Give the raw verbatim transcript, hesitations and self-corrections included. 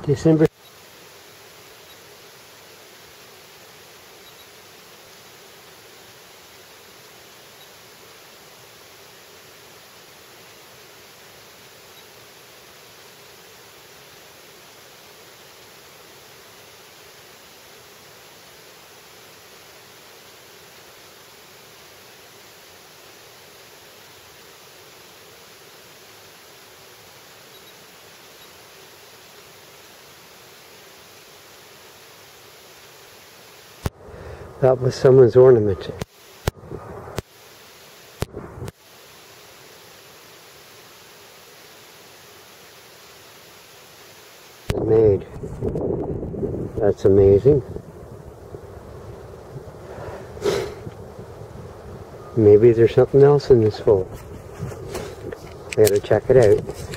December. That was someone's ornament. Made. That's amazing. Maybe there's something else in this hole. I gotta check it out.